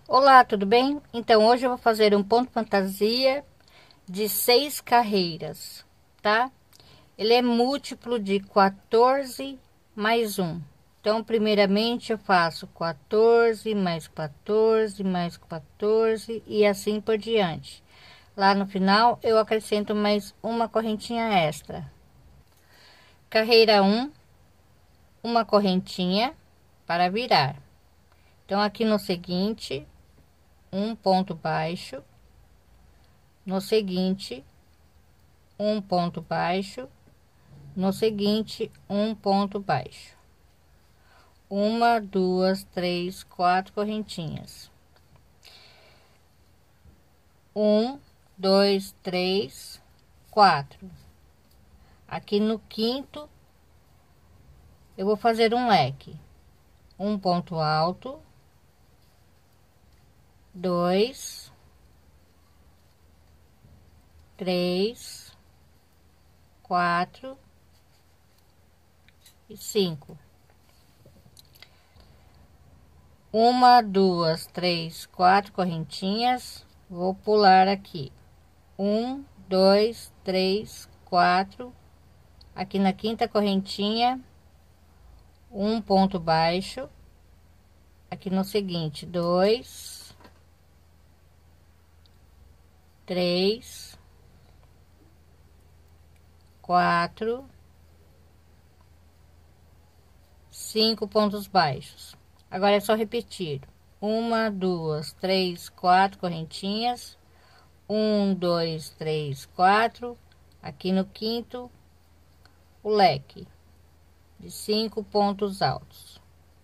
Olá, tudo bem? Então, hoje eu vou fazer um ponto fantasia de 6 carreiras, tá? Ele é múltiplo de 14 mais um. Então, primeiramente eu faço 14 mais 14 mais 14 e assim por diante. Lá no final eu acrescento mais uma correntinha extra. Carreira 1, uma correntinha para virar. Então, aqui no seguinte, um ponto baixo. No seguinte, um ponto baixo. No seguinte, um ponto baixo. Uma, duas, três, quatro correntinhas. Um, dois, três, quatro. Aqui no quinto, eu vou fazer um leque. Um ponto alto. Dois, três, quatro e cinco. Uma, duas, três, quatro correntinhas. Vou pular aqui. Um, dois, três, quatro. Aqui na quinta correntinha, um ponto baixo. Aqui no seguinte, dois, três, quatro, cinco pontos baixos. Agora é só repetir. Uma, duas, três, quatro correntinhas. Um, dois, três, quatro. Aqui no quinto, o leque de 5 pontos altos.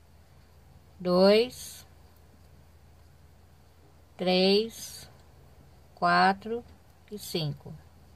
Dois, três, quatro e cinco.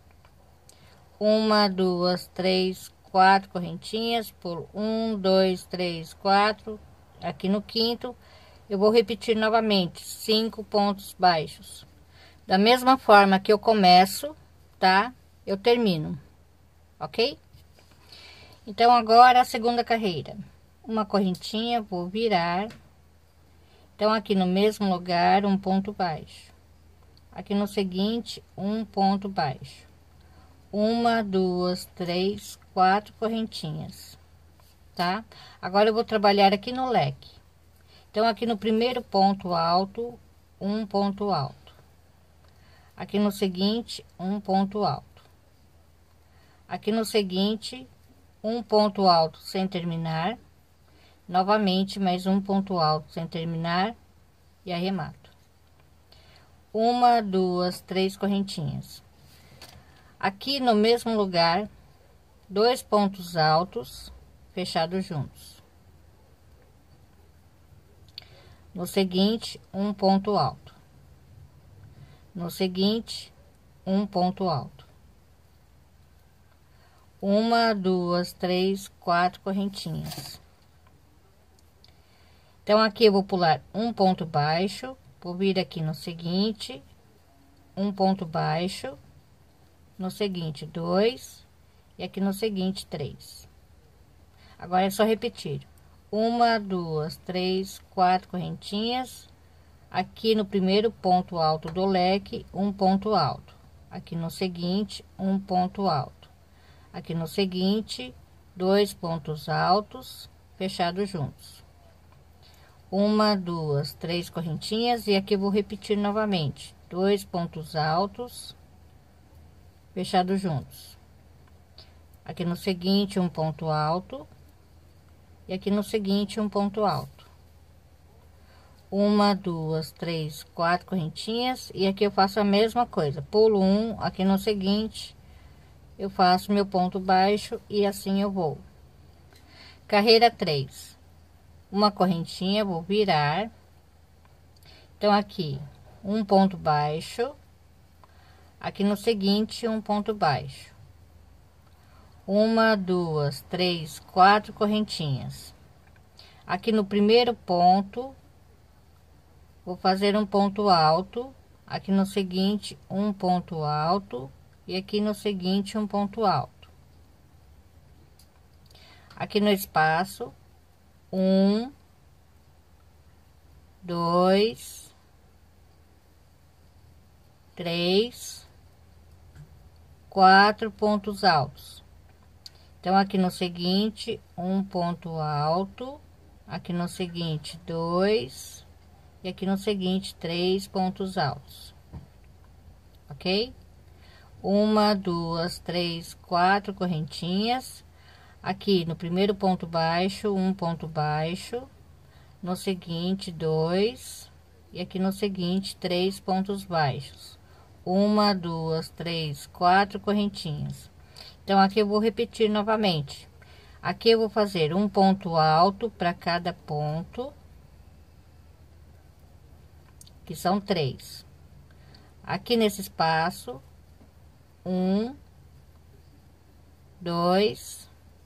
Uma, duas, três, quatro correntinhas por um, dois, três, quatro. Aqui no quinto, eu vou repetir novamente 5 pontos baixos. Da mesma forma que eu começo, tá? Eu termino, ok? Então, agora a segunda carreira. Uma correntinha, vou virar. Então, aqui no mesmo lugar, um ponto baixo. Aqui no seguinte, um ponto baixo. Uma, duas, três, quatro correntinhas, tá? Agora eu vou trabalhar aqui no leque. Então, aqui no primeiro ponto alto, um ponto alto. Aqui no seguinte, um ponto alto. Aqui no seguinte, um ponto alto sem terminar. Novamente, mais um ponto alto sem terminar e arremato. Uma, duas, três correntinhas. Aqui no mesmo lugar, dois pontos altos fechados juntos. No seguinte, um ponto alto. No seguinte, um ponto alto. Uma, duas, três, quatro correntinhas. Então, aqui eu vou pular um ponto baixo, vou vir aqui no seguinte, um ponto baixo, no seguinte, dois, e aqui no seguinte, três. Agora é só repetir. Uma, duas, três, quatro correntinhas. Aqui no primeiro ponto alto do leque, um ponto alto. Aqui no seguinte, um ponto alto. Aqui no seguinte, dois pontos altos fechados juntos. Uma, duas, três correntinhas e aqui eu vou repetir novamente. Dois pontos altos fechados juntos. Aqui no seguinte, um ponto alto. E aqui no seguinte, um ponto alto. Uma, duas, três, quatro correntinhas. E aqui eu faço a mesma coisa. Pulo um, aqui no seguinte, eu faço meu ponto baixo e assim eu vou. Carreira 3. Uma correntinha, vou virar. Então, aqui, um ponto baixo. Aqui no seguinte, um ponto baixo. Uma, duas, três, quatro correntinhas. Aqui no primeiro ponto, vou fazer um ponto alto. Aqui no seguinte, um ponto alto. E aqui no seguinte, um ponto alto. Aqui no espaço, um, dois, 3, 4 pontos altos. Então, aqui no seguinte, um ponto alto, aqui no seguinte, 2, e aqui no seguinte, 3 pontos altos, ok? 1, 2, 3, 4 correntinhas. Aqui no primeiro ponto baixo, um ponto baixo, no seguinte, 2, e aqui no seguinte, 3 pontos baixos. 1, 2, 3, 4 correntinhas. Então, aqui eu vou repetir novamente. Aqui eu vou fazer um ponto alto para cada ponto, que são 3. Aqui nesse espaço, 1, 2,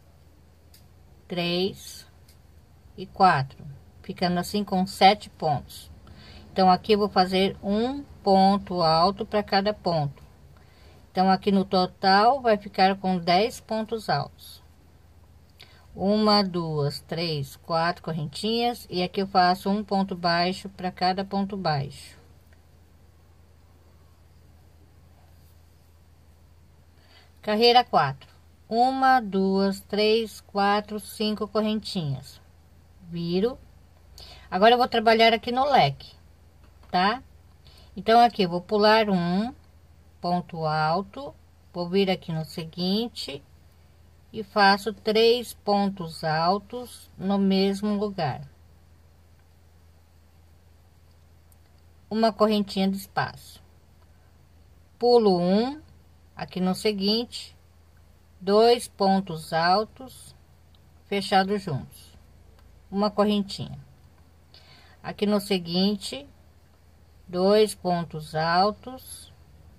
3 e 4, ficando assim com 7 pontos. Então, aqui eu vou fazer um ponto alto para cada ponto. Então, aqui no total vai ficar com 10 pontos altos. 1, 2, 3, 4 correntinhas, e aqui eu faço um ponto baixo para cada ponto baixo. Carreira 4. 1, 2, 3, 4, 5 correntinhas. Viro. Agora eu vou trabalhar aqui no leque, tá? Então, aqui eu vou pular um ponto alto, vou vir aqui no seguinte e faço 3 pontos altos no mesmo lugar. Uma correntinha de espaço. Pulo um, aqui no seguinte, 2 pontos altos fechados juntos, uma correntinha. Aqui no seguinte, 2 pontos altos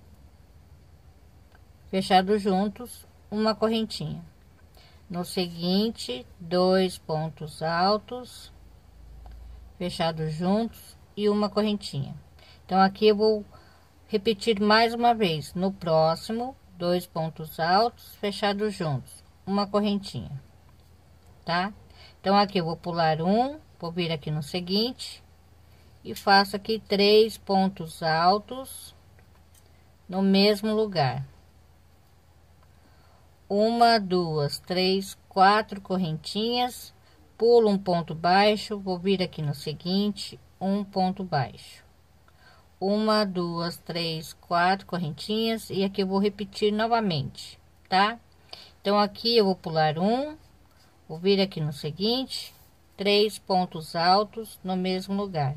fechados juntos, uma correntinha. No seguinte, 2 pontos altos fechados juntos e uma correntinha. Então, aqui eu vou repetir mais uma vez. No próximo, 2 pontos altos fechados juntos, uma correntinha, tá? Então, aqui eu vou pular um, vou vir aqui no seguinte e faço aqui 3 pontos altos no mesmo lugar. 1, 2, 3, 4 correntinhas, pulo um ponto baixo, vou vir aqui no seguinte, um ponto baixo. 1, 2, 3, 4 correntinhas, e aqui eu vou repetir novamente, tá? Então, aqui eu vou pular um, vou vir aqui no seguinte, 3 pontos altos no mesmo lugar.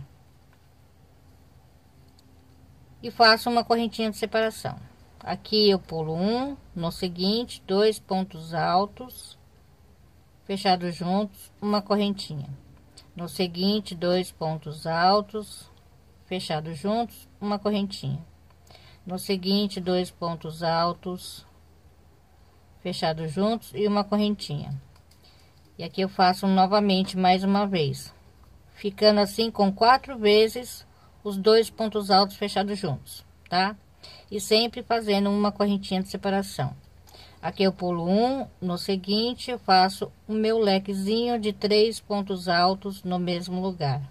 E faço uma correntinha de separação. Aqui eu pulo um, no seguinte, 2 pontos altos fechados juntos, uma correntinha. No seguinte, 2 pontos altos fechados juntos, uma correntinha. No seguinte, 2 pontos altos fechados juntos e uma correntinha. E aqui eu faço novamente mais uma vez, ficando assim com 4 vezes os 2 pontos altos fechados juntos, tá? E sempre fazendo uma correntinha de separação. Aqui eu pulo um, no seguinte eu faço o meu lequezinho de 3 pontos altos no mesmo lugar.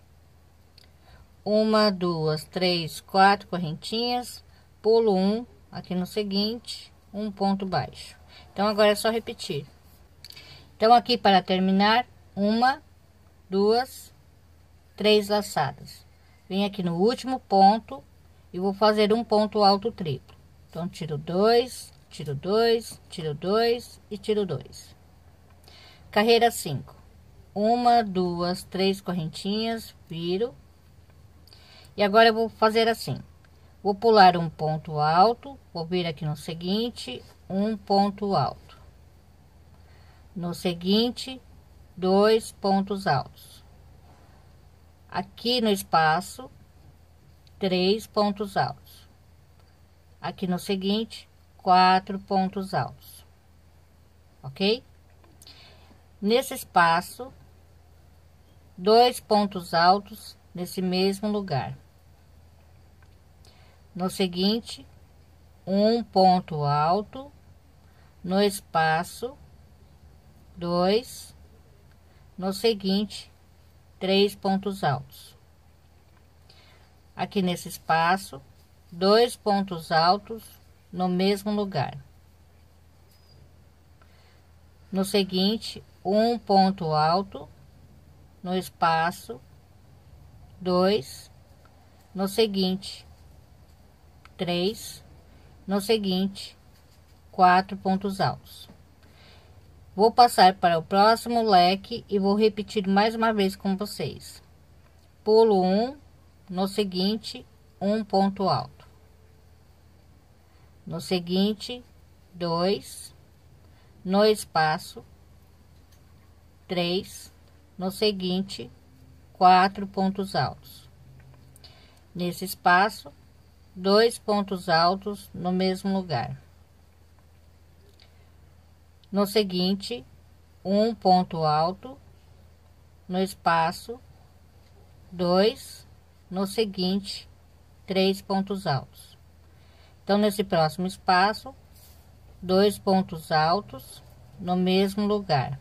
1, 2, 3, 4 correntinhas, pulo um, aqui no seguinte, um ponto baixo. Então, agora é só repetir. Então, aqui para terminar, 1, 2, 3 laçadas. Venho aqui no último ponto e vou fazer um ponto alto triplo. Então, tiro 2, tiro 2, tiro 2 e tiro 2. Carreira 5. 1, 2, 3 correntinhas, viro. E agora eu vou fazer assim. Vou pular um ponto alto, vou vir aqui no seguinte, um ponto alto. No seguinte, 2 pontos altos. Aqui no espaço, 3 pontos altos. Aqui no seguinte, 4 pontos altos. Ok? Nesse espaço, 2 pontos altos nesse mesmo lugar. No seguinte, um ponto alto no espaço, 2. No seguinte, 3 pontos altos. Aqui nesse espaço, 2 pontos altos no mesmo lugar. No seguinte, um ponto alto no espaço 2, no seguinte 3, no seguinte 4 pontos altos. Vou passar para o próximo leque e vou repetir mais uma vez com vocês. Pulo 1, no seguinte, um ponto alto. No seguinte, 2, no espaço 3, no seguinte, 4 pontos altos. Nesse espaço, 2 pontos altos no mesmo lugar. No seguinte, um ponto alto no espaço 2, no seguinte 3 pontos altos. Então nesse próximo espaço, 2 pontos altos no mesmo lugar.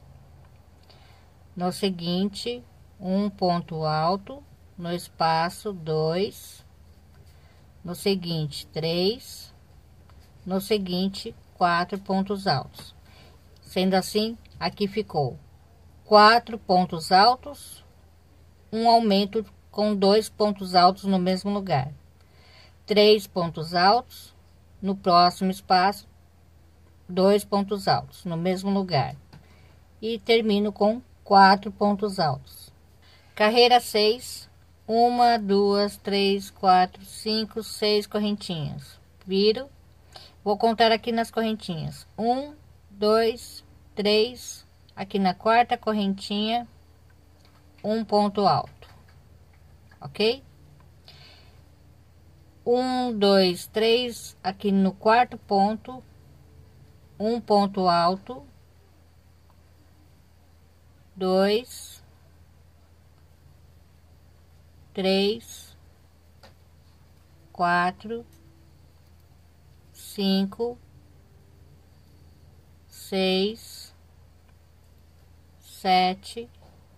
No seguinte, um ponto alto no espaço 2, no seguinte 3, no seguinte 4 pontos altos. Sendo assim, aqui ficou 4 pontos altos, um aumento com 2 pontos altos no mesmo lugar. 3 pontos altos no próximo espaço, 2 pontos altos no mesmo lugar. E termino com 4 pontos altos. Carreira 6, 1, 2, 3, 4, 5, 6 correntinhas. Viro. Vou contar aqui nas correntinhas. 1, 2, 3. Aqui na quarta correntinha, um ponto alto. Ok? 1, 2, 3. Aqui no quarto ponto, um ponto alto. 2, 3, 4, 5, 6, 7,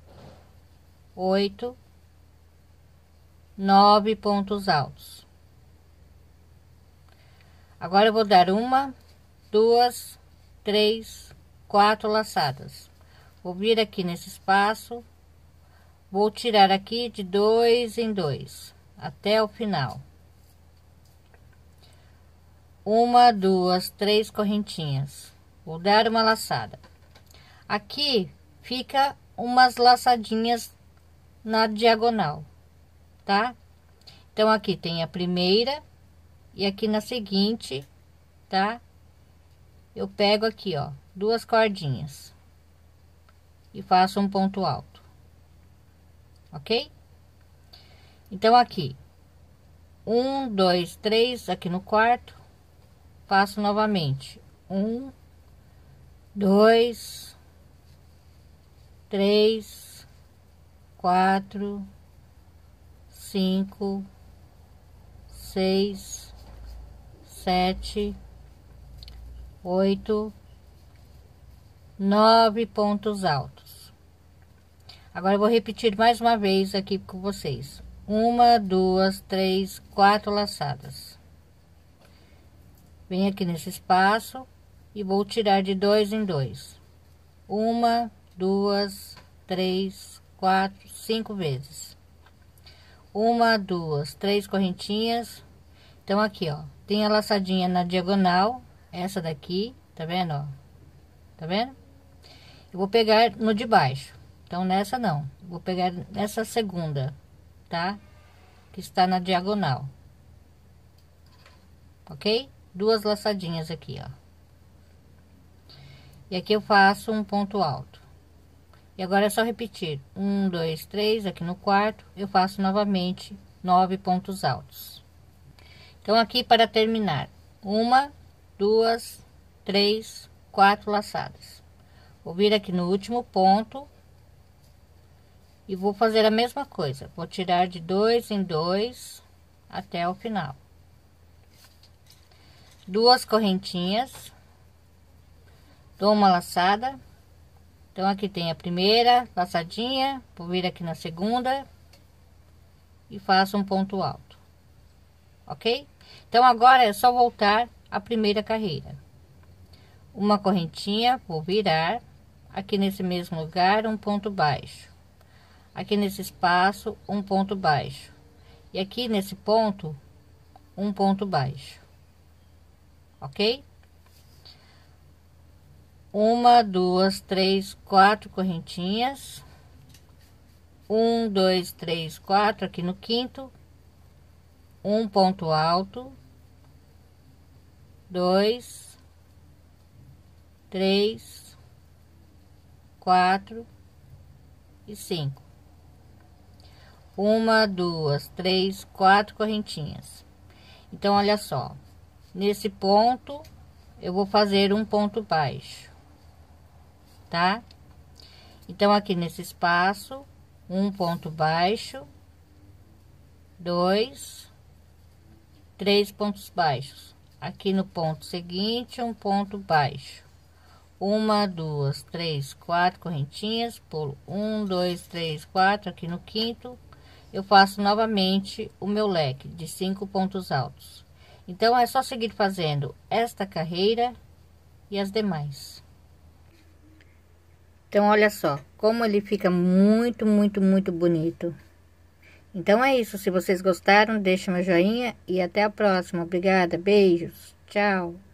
8, 9 pontos altos. Agora eu vou dar 1, 2, 3, 4 laçadas. Vou vir aqui nesse espaço, vou tirar aqui de 2 em 2 até o final. 1, 2, 3 correntinhas. Vou dar uma laçada. Aqui fica umas laçadinhas na diagonal, tá? Então aqui tem a primeira e aqui na seguinte, tá? Eu pego aqui, ó, 2 cordinhas e faço um ponto alto, ok? Então aqui 1, 2, 3 aqui no quarto, faço novamente 1, 2, 3, 4, 5, 6, 7, 8, 9 pontos altos. Agora eu vou repetir mais uma vez aqui com vocês. 1, 2, 3, 4 laçadas. Venho aqui nesse espaço e vou tirar de 2 em 2. 1, 2, 3, 4, 5 vezes. 1, 2, 3 correntinhas. Então aqui, ó, tem a laçadinha na diagonal, essa daqui, tá vendo, ó? Tá vendo? Eu vou pegar no de baixo. Então nessa não, vou pegar nessa segunda, tá? Que está na diagonal. OK? 2 laçadinhas aqui, ó. E aqui eu faço um ponto alto. E agora é só repetir. 1, 2, 3, aqui no quarto, eu faço novamente 9 pontos altos. Então, aqui para terminar, 1, 2, 3, 4 laçadas. Vou vir aqui no último ponto e vou fazer a mesma coisa. Vou tirar de 2 em 2 até o final. 2 correntinhas, dou uma laçada. Então aqui tem a primeira laçadinha, vou vir aqui na segunda e faço um ponto alto, ok? Então, agora é só voltar a primeira carreira. Uma correntinha, vou virar. Aqui nesse mesmo lugar, um ponto baixo. Aqui nesse espaço, um ponto baixo. E aqui nesse ponto, um ponto baixo. Ok? Uma, duas, três, quatro correntinhas. 1, 2, 3, 4 aqui no quinto. Um ponto alto. 2, 3, 4 e 5. Uma, duas, três, quatro correntinhas. Então, olha só. Nesse ponto, eu vou fazer um ponto baixo, tá? Então, aqui nesse espaço, um ponto baixo, 2, 3 pontos baixos. Aqui no ponto seguinte, um ponto baixo. Uma, duas, três, quatro correntinhas, pulo 1, 2, 3, 4 aqui no quinto. Eu faço novamente o meu leque de 5 pontos altos. Então, é só seguir fazendo esta carreira e as demais. Então, olha só, como ele fica muito, muito, muito bonito. Então, é isso. Se vocês gostaram, deixa meu joinha e até a próxima. Obrigada, beijos, tchau.